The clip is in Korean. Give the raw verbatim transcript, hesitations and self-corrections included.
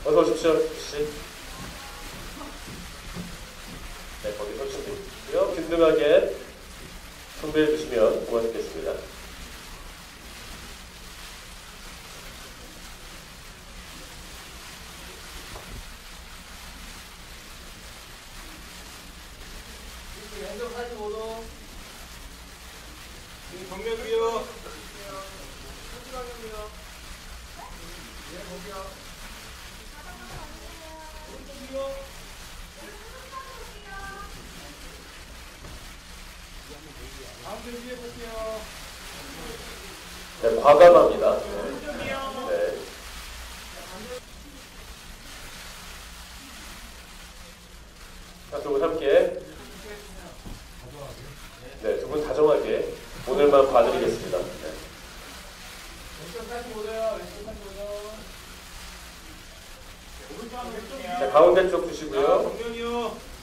어서 오십시오. 씨. 네, 거기 설치되고요. 균등하게 분배해 주시면 고맙겠습니다. 왼쪽 사십오 도. 정면이요. 네, 거기요. 오른쪽이요. 다음 편 뒤에 볼게요. 네, 과감합니다. 네. 네. 자, 두 분 함께. 네, 두 분 다정하게 오늘만 봐드리겠습니다. 네. 왼쪽 사십오 도요. 왼쪽 사십오 도. 오른쪽 왼쪽이요. 자, 가운데 쪽 주시고요. 정면이요.